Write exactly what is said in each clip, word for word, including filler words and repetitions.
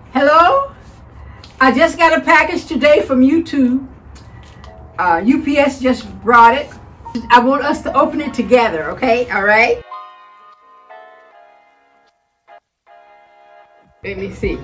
Hello? I just got a package today from YouTube. Uh, U P S just brought it. I want us to open it together, okay? All right? Let me see.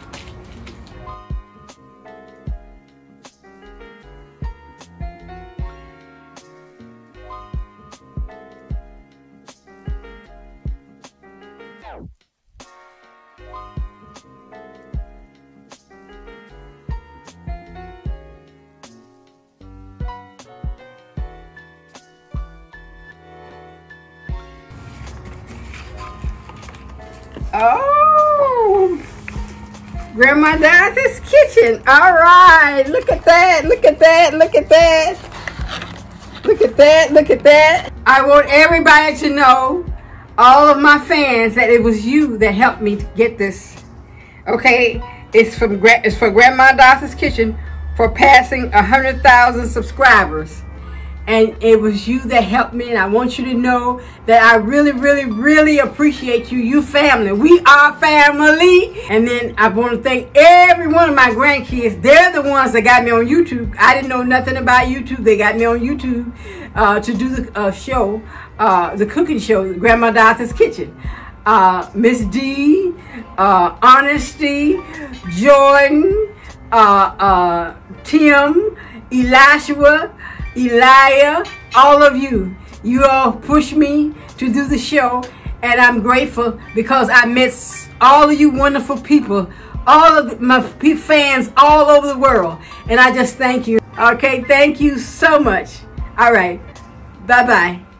Oh, Grandma Dorothy's kitchen. All right, look at that, look at that, look at that. Look at that, look at that. I want everybody to know, all of my fans, that it was you that helped me to get this. Okay, it's from it's for Grandma Dorothy's kitchen for passing a hundred thousand subscribers. And it was you that helped me, and I want you to know that I really, really, really appreciate you. You family. We are family. And then I want to thank every one of my grandkids. They're the ones that got me on YouTube. I didn't know nothing about YouTube. They got me on YouTube uh, to do the uh, show, uh, the cooking show, Grandma Dorothy's Kitchen. Uh, Miss D, uh, Honesty, Jordan, uh, uh, Tim, Elishua, Elia, all of you, you all pushed me to do the show, and I'm grateful because I met all of you wonderful people, all of my fans all over the world, and I just thank you. Okay, thank you so much. All right, bye-bye.